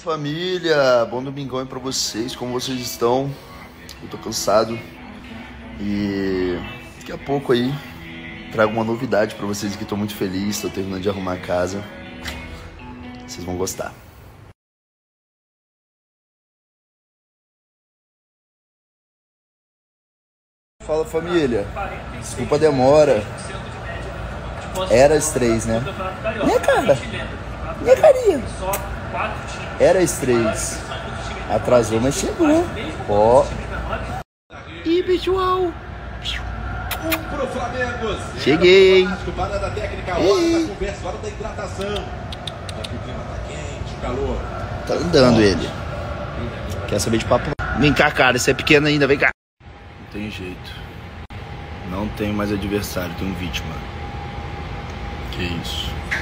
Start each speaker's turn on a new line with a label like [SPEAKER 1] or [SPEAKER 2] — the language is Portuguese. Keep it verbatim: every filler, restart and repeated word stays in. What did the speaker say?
[SPEAKER 1] Família, bom domingão aí pra vocês, como vocês estão? Eu tô cansado e daqui a pouco aí trago uma novidade pra vocês que tô muito feliz, tô terminando de arrumar a casa, vocês vão gostar. Fala família, desculpa a demora, era as três, né? Minha cara, minha carinha. Era as três. Atrasou, mas chegou. Ó. Ih, pessoal.
[SPEAKER 2] Pro Flamengo.
[SPEAKER 1] Cheguei, hein?
[SPEAKER 2] Parada técnica, hora da conversa, hora da hidratação. Aqui o clima tá quente, calor.
[SPEAKER 1] Tá andando ele. Quer saber de papo? Vem cá, cara. Você é pequeno ainda, vem cá. Não tem jeito. Não tenho mais adversário, tenho vítima. Que isso.